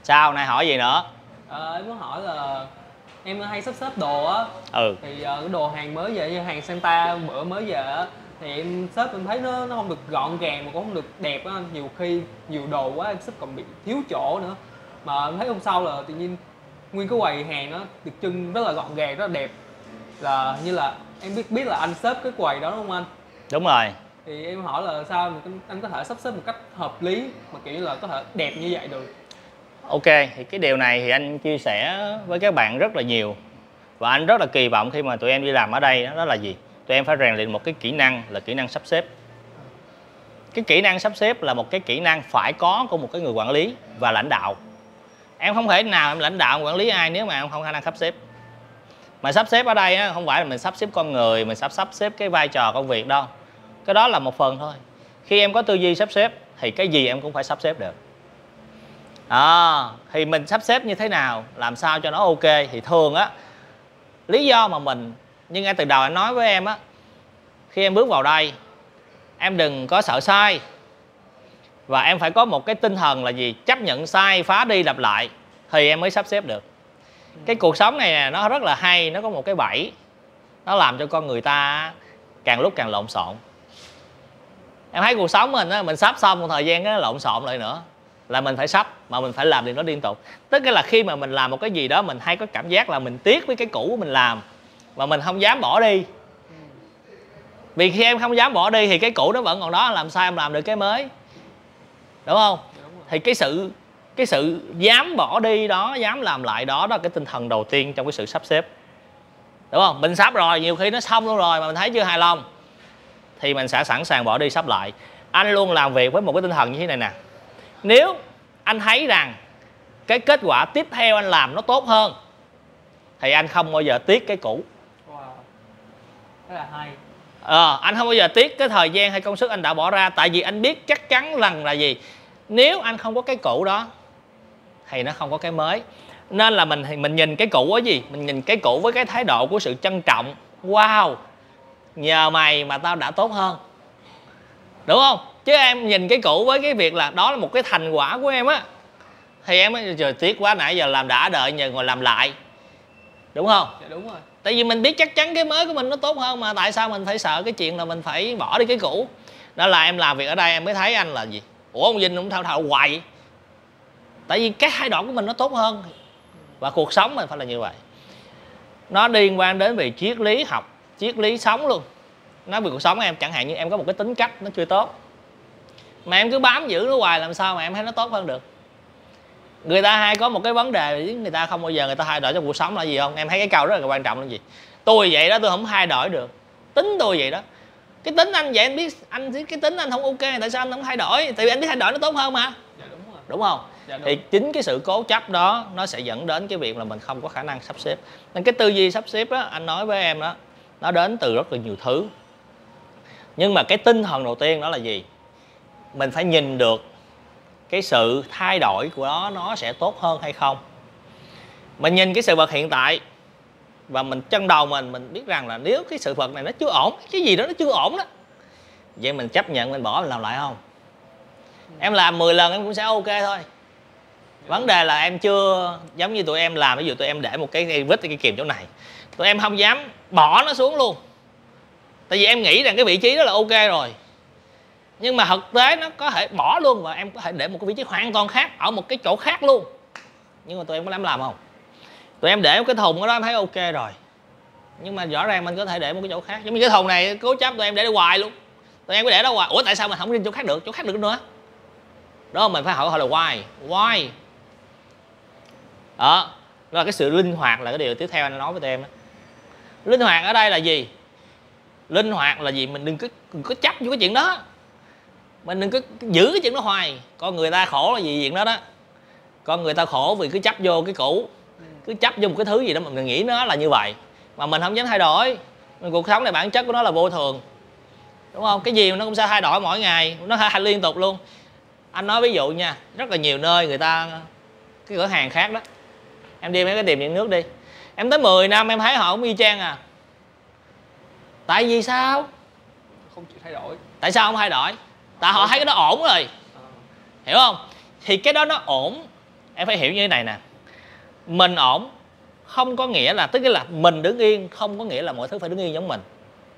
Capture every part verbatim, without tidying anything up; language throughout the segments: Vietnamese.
Sao nay hỏi gì nữa? Ờ, em muốn hỏi là em hay sắp xếp đồ á. Ừ. Thì uh, cái đồ hàng mới về như hàng Santa bữa mới về á, thì em xếp em thấy nó nó không được gọn gàng mà cũng không được đẹp á. Nhiều khi nhiều đồ quá em xếp còn bị thiếu chỗ nữa. Mà em thấy hôm sau là tự nhiên nguyên cái quầy hàng nó được trưng rất là gọn gàng, rất là đẹp. Là như là em biết biết là anh xếp cái quầy đó đúng không anh? Đúng rồi. Thì em hỏi là sao mà anh có thể sắp xếp một cách hợp lý mà kiểu như là có thể đẹp như vậy được? Ok, thì cái điều này thì anh chia sẻ với các bạn rất là nhiều. Và anh rất là kỳ vọng khi mà tụi em đi làm ở đây đó, đó là gì? Tụi em phải rèn luyện một cái kỹ năng là kỹ năng sắp xếp. Cái kỹ năng sắp xếp là một cái kỹ năng phải có của một cái người quản lý và lãnh đạo. Em không thể nào em lãnh đạo quản lý ai nếu mà em không khả năng sắp xếp. Mà sắp xếp ở đây á, không phải là mình sắp xếp con người, mình sắp sắp xếp cái vai trò công việc đâu. Cái đó là một phần thôi. Khi em có tư duy sắp xếp thì cái gì em cũng phải sắp xếp được. À, thì mình sắp xếp như thế nào, làm sao cho nó ok. Thì thường á, lý do mà mình, nhưng ngay từ đầu anh nói với em á, khi em bước vào đây em đừng có sợ sai. Và em phải có một cái tinh thần là gì? Chấp nhận sai, phá đi lặp lại thì em mới sắp xếp được. Cái cuộc sống này nè, nó rất là hay, nó có một cái bẫy. Nó làm cho con người ta càng lúc càng lộn xộn. Em thấy cuộc sống mình á, mình sắp xong một thời gian nó lộn xộn lại nữa. Là mình phải sắp, mà mình phải làm điều đó liên tục. Tức là khi mà mình làm một cái gì đó, mình hay có cảm giác là mình tiếc với cái cũ của mình làm, mà mình không dám bỏ đi. Vì khi em không dám bỏ đi thì cái cũ nó vẫn còn đó, làm sao em làm được cái mới? Đúng không? Thì cái sự cái sự dám bỏ đi đó, dám làm lại đó, đó là cái tinh thần đầu tiên trong cái sự sắp xếp. Đúng không? Mình sắp rồi, nhiều khi nó xong luôn rồi mà mình thấy chưa hài lòng thì mình sẽ sẵn sàng bỏ đi sắp lại. Anh luôn làm việc với một cái tinh thần như thế này nè. Nếu anh thấy rằng cái kết quả tiếp theo anh làm nó tốt hơn thì anh không bao giờ tiếc cái cũ. Wow, rất là hay. Ờ, anh không bao giờ tiếc cái thời gian hay công sức anh đã bỏ ra. Tại vì anh biết chắc chắn rằng là gì? Nếu anh không có cái cũ đó thì nó không có cái mới. Nên là mình mình nhìn cái cũ á gì? Mình nhìn cái cũ với cái thái độ của sự trân trọng. Wow, nhờ mày mà tao đã tốt hơn. Đúng không? Chứ em nhìn cái cũ với cái việc là đó là một cái thành quả của em á, thì em mới trời tiếc quá, nãy giờ làm đã đợi nhờ ngồi làm lại. Đúng không? Dạ đúng rồi. Tại vì mình biết chắc chắn cái mới của mình nó tốt hơn mà. Tại sao mình phải sợ cái chuyện là mình phải bỏ đi cái cũ? Đó là em làm việc ở đây em mới thấy anh là gì? Ủa ông Vinh cũng thao thao hoài vậy? Tại vì cái thái độ của mình nó tốt hơn. Và cuộc sống mình phải là như vậy. Nó liên quan đến về triết lý học, triết lý sống luôn. Nói về cuộc sống em, chẳng hạn như em có một cái tính cách nó chưa tốt, mà em cứ bám giữ nó hoài, làm sao mà em thấy nó tốt hơn được? Người ta hay có một cái vấn đề, người ta không bao giờ người ta thay đổi trong cuộc sống là gì không? Em thấy cái câu rất là quan trọng là gì? Tôi vậy đó, tôi không thay đổi được. Tính tôi vậy đó. Cái tính anh vậy, anh biết anh cái tính anh không ok, tại sao anh không thay đổi? Tại vì anh biết thay đổi nó tốt hơn mà. Dạ đúng rồi. Đúng không? Dạ đúng. Thì chính cái sự cố chấp đó nó sẽ dẫn đến cái việc là mình không có khả năng sắp xếp. Nên cái tư duy sắp xếp đó, anh nói với em đó, nó đến từ rất là nhiều thứ. Nhưng mà cái tinh thần đầu tiên đó là gì? Mình phải nhìn được cái sự thay đổi của nó nó sẽ tốt hơn hay không. Mình nhìn cái sự vật hiện tại và mình trong đầu mình mình biết rằng là nếu cái sự vật này nó chưa ổn, cái gì đó nó chưa ổn đó, vậy mình chấp nhận mình bỏ mình làm lại không? Em làm mười lần em cũng sẽ ok thôi. Vấn đề là em chưa, giống như tụi em làm, ví dụ tụi em để một cái vít cái kìm chỗ này, tụi em không dám bỏ nó xuống luôn. Tại vì em nghĩ rằng cái vị trí đó là ok rồi. Nhưng mà thực tế nó có thể bỏ luôn và em có thể để một cái vị trí hoàn toàn khác ở một cái chỗ khác luôn. Nhưng mà tụi em có dám làm không? Tụi em để một cái thùng ở đó em thấy ok rồi, nhưng mà rõ ràng mình có thể để một cái chỗ khác. Giống như cái thùng này cố chấp tụi em để đó hoài luôn. Tụi em cứ để đó hoài. Ủa tại sao mình không đi chỗ khác được? Chỗ khác được nữa. Đó mình phải hỏi họ là why? Why? Đó. Đó là cái sự linh hoạt là cái điều tiếp theo anh nói với tụi em đó. Linh hoạt ở đây là gì? Linh hoạt là gì? Mình đừng có, đừng có chấp vô cái chuyện đó. Mình đừng có giữ cái chuyện đó hoài. Con người ta khổ là gì chuyện đó đó. Con người ta khổ vì cứ chấp vô cái cũ, cứ chấp vô một cái thứ gì đó mà mình nghĩ nó là như vậy, mà mình không dám thay đổi. Cuộc sống này bản chất của nó là vô thường. Đúng không? Cái gì nó cũng sẽ thay đổi mỗi ngày, nó thay liên tục luôn. Anh nói ví dụ nha, rất là nhiều nơi người ta, cái cửa hàng khác đó, em đi mấy cái tiệm điện nước đi, em tới mười năm em thấy họ cũng y chang à. Tại vì sao? Không chịu thay đổi. Tại sao không thay đổi? Tại họ thấy cái đó ổn rồi. Hiểu không? Thì cái đó nó ổn, Em phải hiểu như thế này nè, mình ổn không có nghĩa là, tức là mình đứng yên không có nghĩa là mọi thứ phải đứng yên giống mình.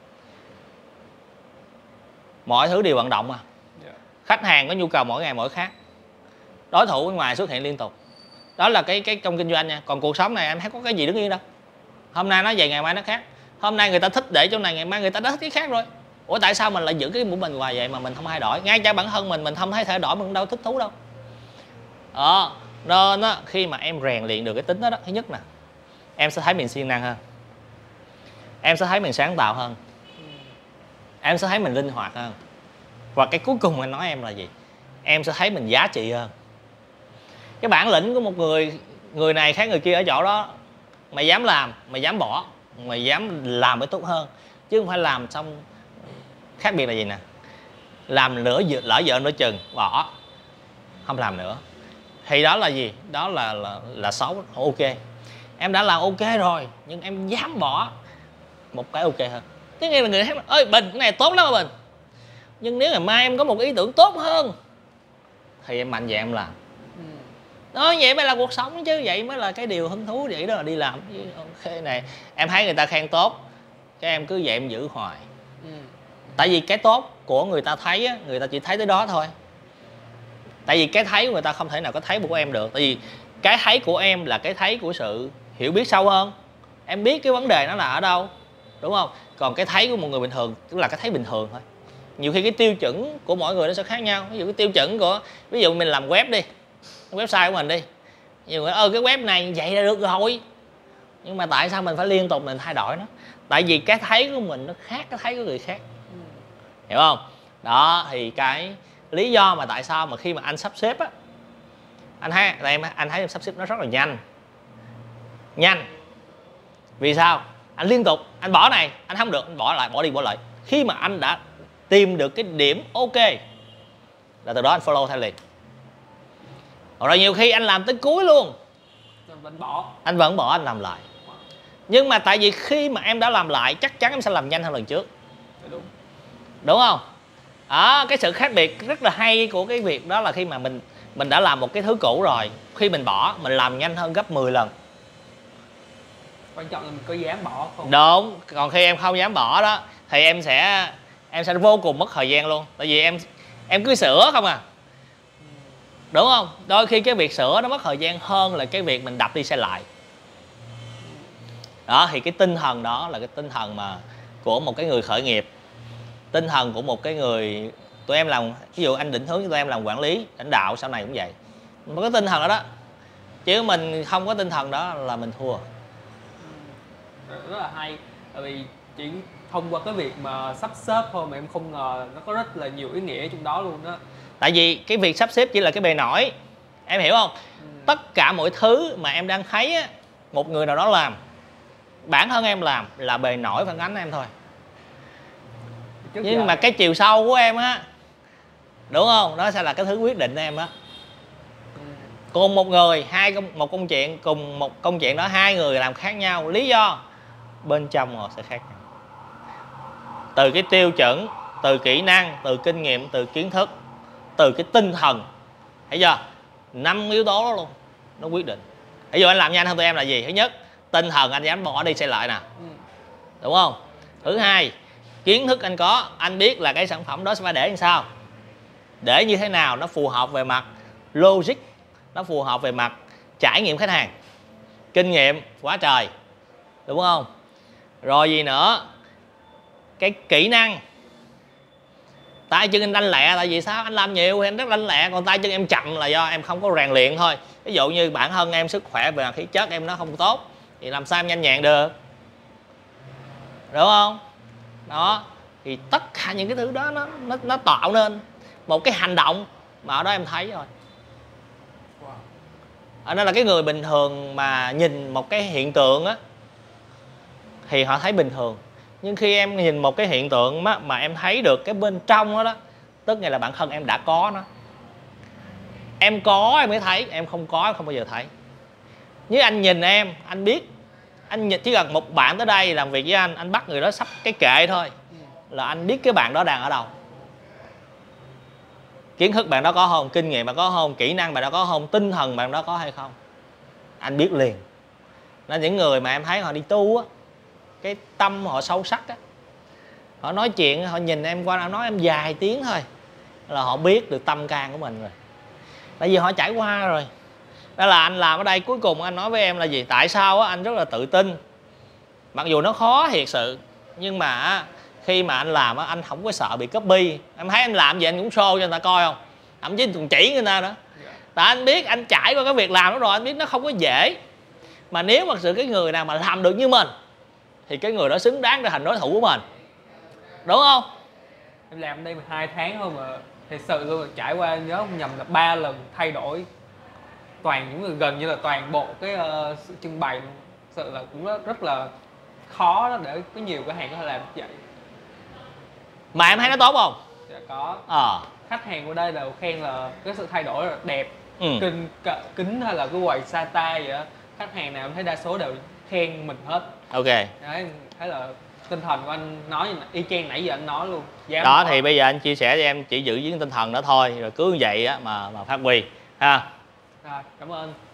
Mọi thứ đều vận động mà. Yeah. Khách hàng có nhu cầu mỗi ngày mỗi khác, đối thủ bên ngoài xuất hiện liên tục. Đó là cái cái trong kinh doanh nha. Còn cuộc sống này em thấy có cái gì đứng yên đâu. Hôm nay nó vậy, ngày mai nó khác. Hôm nay người ta thích để chỗ này, ngày mai người ta đã thích cái khác rồi. Ủa tại sao mình lại giữ cái của mình hoài vậy mà mình không thay đổi? Ngay cả bản thân mình mình không thấy thay đổi, mình đâu thích thú đâu. Đó, nên á, khi mà em rèn luyện được cái tính đó, đó, thứ nhất nè, em sẽ thấy mình siêng năng hơn, em sẽ thấy mình sáng tạo hơn, em sẽ thấy mình linh hoạt hơn, và cái cuối cùng anh nói em là gì? Em sẽ thấy mình giá trị hơn. Cái bản lĩnh của một người, người này khác người kia ở chỗ đó, mày dám làm, mày dám bỏ, mày dám làm mới tốt hơn, chứ không phải làm xong. Khác biệt là gì nè, làm nửa lỡ vợ nửa chừng bỏ, không làm nữa, thì đó là gì? Đó là là, là xấu. Ok, em đã làm ok rồi nhưng em dám bỏ một cái ok hơn. Tức nghĩa là người khác nói, ơi Bình cái này tốt lắm mà Bình, nhưng nếu ngày mai em có một ý tưởng tốt hơn thì em mạnh dạn em làm. Ừ. Đó, vậy mới là cuộc sống chứ, vậy mới là cái điều hứng thú, vậy đó là đi làm. Ok này, em thấy người ta khen tốt, cái em cứ vậy em giữ hoài. Ừ. Tại vì cái tốt của người ta thấy á, người ta chỉ thấy tới đó thôi. Tại vì cái thấy của người ta không thể nào có thấy của em được. Tại vì cái thấy của em là cái thấy của sự hiểu biết sâu hơn. Em biết cái vấn đề nó là ở đâu, đúng không? Còn cái thấy của một người bình thường tức là cái thấy bình thường thôi. Nhiều khi cái tiêu chuẩn của mỗi người nó sẽ khác nhau. Ví dụ cái tiêu chuẩn của, ví dụ mình làm web đi, website của mình đi, nhiều người ơ cái web này vậy là được rồi, nhưng mà tại sao mình phải liên tục mình thay đổi nó? Tại vì cái thấy của mình nó khác cái thấy của người khác. Ừ. Hiểu không? Đó thì cái lý do mà tại sao mà khi mà anh sắp xếp á, anh thấy em anh thấy em sắp xếp nó rất là nhanh. Nhanh. Vì sao? Anh liên tục, anh bỏ này, anh không được, anh bỏ lại, bỏ đi bỏ lại. Khi mà anh đã tìm được cái điểm ok là từ đó anh follow theo liền. Rồi nhiều khi anh làm tới cuối luôn, anh vẫn bỏ, anh vẫn bỏ, anh làm lại. Nhưng mà tại vì khi mà em đã làm lại, chắc chắn em sẽ làm nhanh hơn lần trước. Đúng. Đúng không? Đó, cái sự khác biệt rất là hay của cái việc đó là khi mà mình mình đã làm một cái thứ cũ rồi, khi mình bỏ, mình làm nhanh hơn gấp mười lần. Quan trọng là mình có dám bỏ không? Đúng, còn khi em không dám bỏ đó thì em sẽ em sẽ vô cùng mất thời gian luôn. Tại vì em em cứ sửa không à. Đúng không? Đôi khi cái việc sửa nó mất thời gian hơn là cái việc mình đập đi xây lại. Đó thì cái tinh thần đó là cái tinh thần mà của một cái người khởi nghiệp. Tinh thần của một cái người, tụi em làm, ví dụ anh định hướng cho tụi em làm quản lý, lãnh đạo sau này cũng vậy. Mình có cái tinh thần đó đó. Chứ mình không có tinh thần đó là mình thua. Rất là hay. Tại vì chỉ thông qua cái việc mà sắp xếp thôi mà em không ngờ nó có rất là nhiều ý nghĩa trong đó luôn đó. Tại vì cái việc sắp xếp chỉ là cái bề nổi, em hiểu không? Ừ. Tất cả mọi thứ mà em đang thấy á, một người nào đó làm, bản thân em làm là bề nổi phản ánh em thôi. Trước nhưng giờ... mà cái chiều sâu của em á, đúng không? Nó sẽ là cái thứ quyết định em á. Ừ. Cùng một người, hai một công chuyện, cùng một công chuyện đó hai người làm khác nhau, lý do bên trong họ sẽ khác nhau. Từ cái tiêu chuẩn, từ kỹ năng, từ kinh nghiệm, từ kiến thức, từ cái tinh thần, thấy chưa? Năm yếu tố đó luôn nó quyết định. Ví dụ anh làm nhanh hơn tụi em là gì? Thứ nhất, tinh thần anh dám bỏ đi xây lại nè, ừ. Đúng không? Thứ hai, kiến thức anh có, anh biết là cái sản phẩm đó sẽ phải để làm sao, để như thế nào nó phù hợp về mặt logic, nó phù hợp về mặt trải nghiệm khách hàng, kinh nghiệm quá trời, đúng không? Rồi gì nữa, cái kỹ năng. Tay chân anh lanh lẹ, tại vì sao? Anh làm nhiều thì anh rất lanh lẹ, còn tay chân em chậm là do em không có rèn luyện thôi. Ví dụ như bản thân em sức khỏe về khí chất em nó không tốt thì làm sao em nhanh nhẹn được, đúng không? Đó thì tất cả những cái thứ đó nó nó, nó tạo nên một cái hành động mà ở đó em thấy rồi. Ở đó là cái người bình thường mà nhìn một cái hiện tượng á thì họ thấy bình thường, nhưng khi em nhìn một cái hiện tượng mà, mà em thấy được cái bên trong đó, đó tức nghĩa là bản thân em đã có nó. Em có em mới thấy, em không có em không bao giờ thấy. Như anh nhìn em, anh biết, anh chỉ cần một bạn tới đây làm việc với anh, anh bắt người đó sắp cái kệ thôi là anh biết cái bạn đó đang ở đâu. Kiến thức bạn đó có không, kinh nghiệm bạn có không, kỹ năng bạn đó có không, tinh thần bạn đó có hay không, anh biết liền. Nên những người mà em thấy họ đi tu á, cái tâm họ sâu sắc á, họ nói chuyện, họ nhìn em qua họ nói em vài tiếng thôi là họ biết được tâm can của mình rồi, tại vì họ trải qua rồi. Đó là anh làm ở đây, cuối cùng anh nói với em là gì, tại sao á anh rất là tự tin, mặc dù nó khó thiệt sự, nhưng mà khi mà anh làm á anh không có sợ bị copy. Em thấy anh làm gì anh cũng show cho người ta coi không, thậm chí còn chỉ người ta nữa. Tại anh biết anh trải qua cái việc làm đó rồi, anh biết nó không có dễ. Mà nếu mà sự cái người nào mà làm được như mình thì cái người đó xứng đáng trở thành đối thủ của mình, đúng không? Em làm đây hai tháng thôi mà thật sự luôn, trải qua nhớ không nhầm là ba lần thay đổi toàn những người, gần như là toàn bộ cái uh, sự trưng bày luôn. Thật sự là cũng rất, rất là khó đó để có nhiều cửa hàng có thể làm như vậy. Mà em thấy nó tốt không? Dạ có. Ờ. Khách hàng của đây đều khen là cái sự thay đổi rất là đẹp. Ừ. Kinh, kính hay là cái quầy Sata vậy đó, khách hàng nào em thấy đa số đều khen mình hết. Ok. Đấy, thấy là tinh thần của anh nói y chang nãy giờ anh nói luôn. Dám đó nói. Thì bây giờ anh chia sẻ cho em chỉ giữ với tinh thần đó thôi, rồi cứ như vậy á mà mà phát huy ha. Rồi, cảm ơn.